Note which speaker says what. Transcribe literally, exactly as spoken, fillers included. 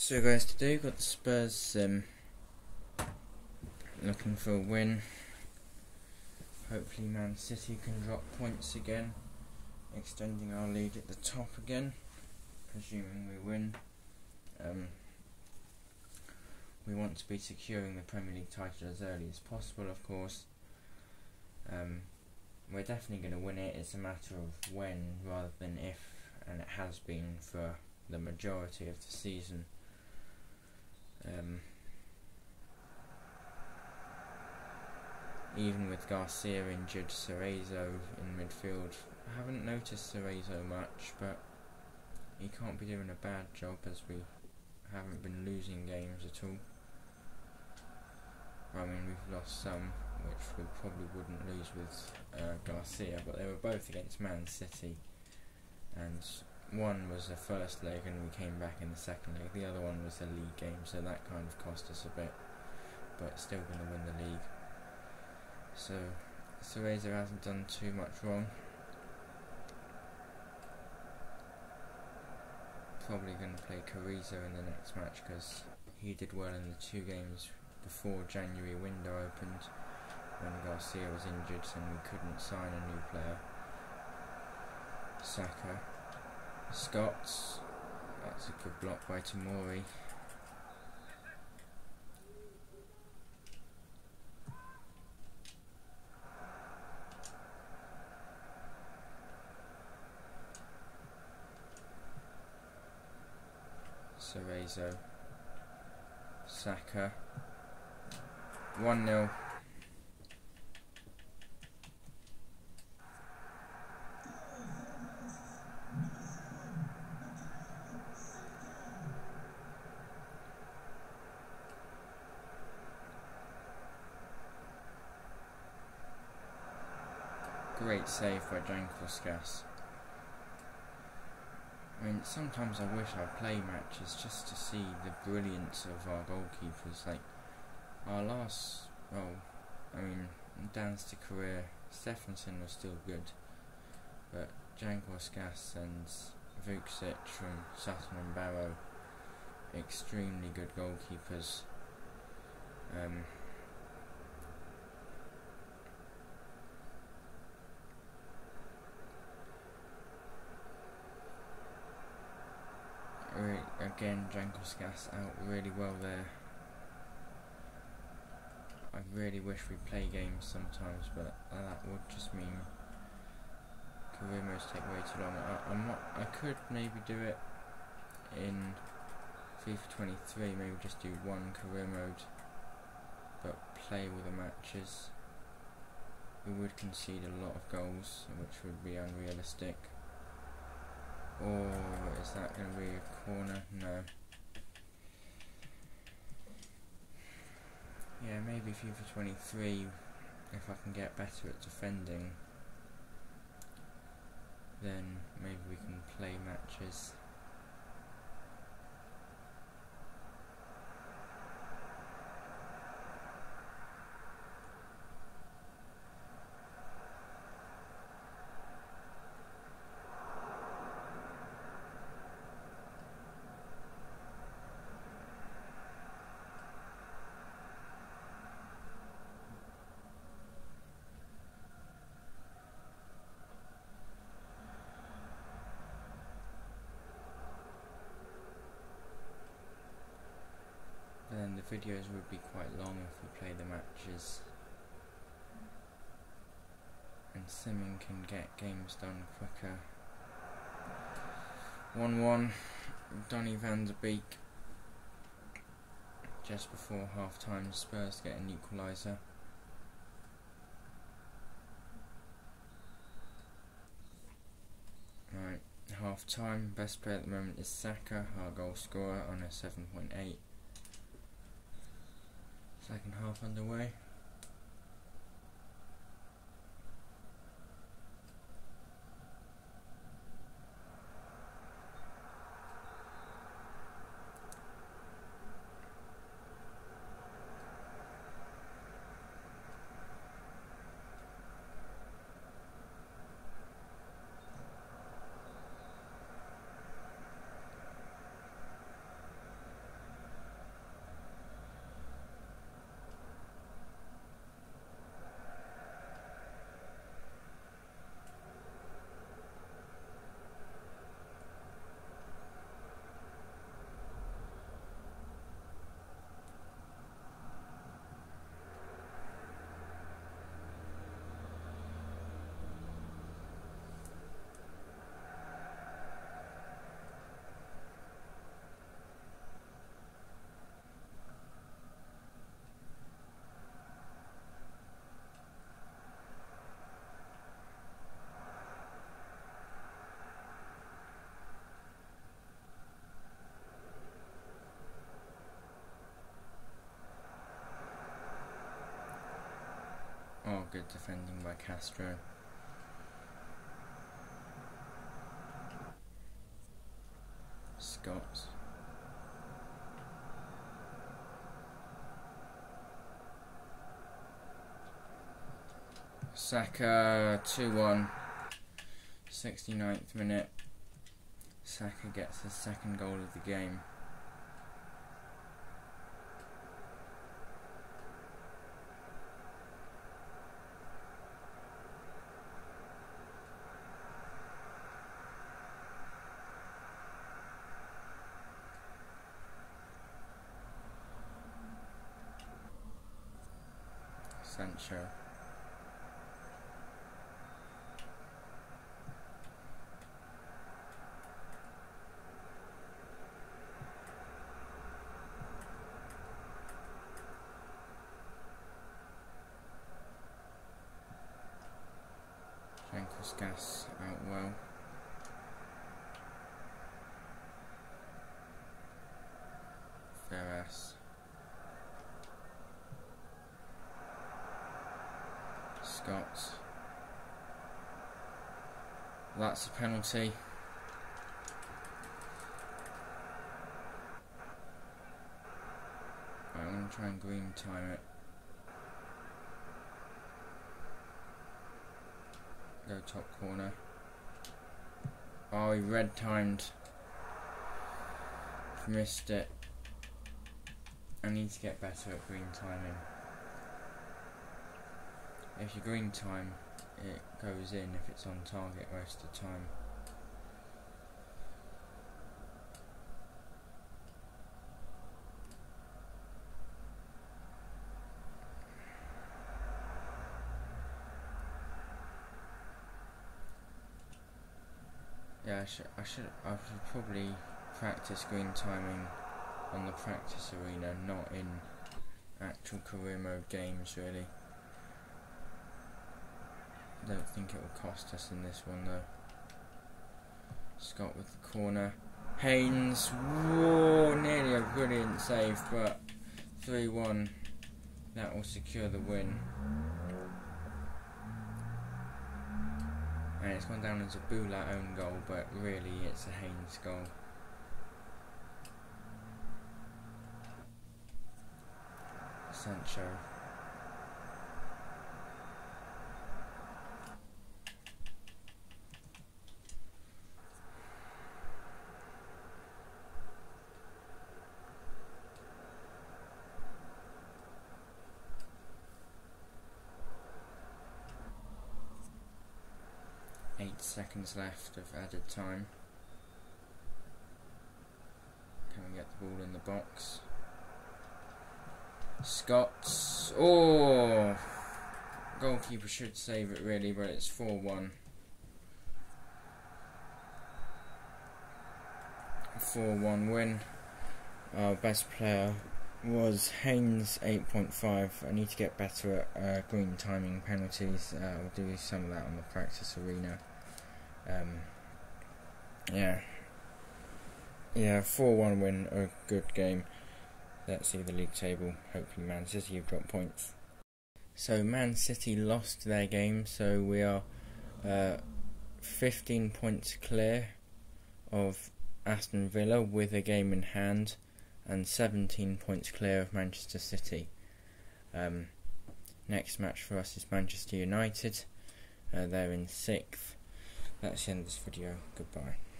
Speaker 1: So guys, today we've got the Spurs Sim, looking for a win. Hopefully Man City can drop points again, extending our lead at the top again, presuming we win. Um, we want to be securing the Premier League title as early as possible, of course. Um, we're definitely going to win it. It's a matter of when rather than if, and it has been for the majority of the season. Um, even with Garcia injured, Cerezo in midfield, I haven't noticed Cerezo much, but he can't be doing a bad job as we haven't been losing games at all. I mean, we've lost some, which we probably wouldn't lose with uh, Garcia, but they were both against Man City, and one was the first leg and we came back in the second leg, the other one was a league game, so that kind of cost us a bit, but still going to win the league. So Cerezo hasn't done too much wrong. Probably going to play Carrizo in the next match because he did well in the two games before January window opened when Garcia was injured and we couldn't sign a new player. Saka, Scots, that's a good block by Tamori. Cerezo, Saka, one nil. Great save by Jankowskas. I mean, sometimes I wish I play matches just to see the brilliance of our goalkeepers. Like, our last, well, I mean, dance to career, Stephenson was still good, but Jankowskas and Vucic from Sutton and Barrow, extremely good goalkeepers. Um, Again, Jankowskas out really well there. I really wish we play games sometimes, but that would just mean career modes take way too long. I, I'm not. I could maybe do it in FIFA twenty-three. Maybe just do one career mode, but play all the matches. We would concede a lot of goals, which would be unrealistic. Or is that going to be a corner? No. Yeah, maybe FIFA twenty-three, if I can get better at defending, then maybe we can play matches. Then the videos would be quite long if we play the matches, and simming can get games done quicker. one one, Donny van de Beek. Just before half time, Spurs get an equaliser. Right, half time, best player at the moment is Saka, our goal scorer, on a seven point eight. Second half underway. good defending by Castro. Scott. Saka, two one. sixty-ninth minute. Saka gets his second goal of the game. Sancho. Jankus Gas out well. Ferras. Scott. That's a penalty. Right, I'm going to try and green time it. Go top corner. Oh, he red timed. Missed it. I need to get better at green timing. If you green time, it goes in if it's on target most of the time. Yeah, I should, I should, I should probably practice green timing on the practice arena, not in actual career mode games, really. I don't think it will cost us in this one though. Scott with the corner. Haynes, whoa, nearly a brilliant save, but three one. That will secure the win. And it's gone down as a Bula own goal, but really it's a Haynes goal. Sancho. Eight seconds left of added time. Can we get the ball in the box? Scott. Oh! Goalkeeper should save it really, but it's four one. four one win. Our best player was Haynes, eight point five. I need to get better at uh, green timing penalties. Uh, I'll do some of that on the practice arena. Um, yeah. Yeah, four one win, a good game. Let's see the league table. Hopefully Man City have got points. So Man City lost their game, so we are uh, fifteen points clear of Aston Villa with a game in hand, and seventeen points clear of Manchester City. Um, next match for us is Manchester United. Uh, they're in sixth. That's the end of this video. Goodbye.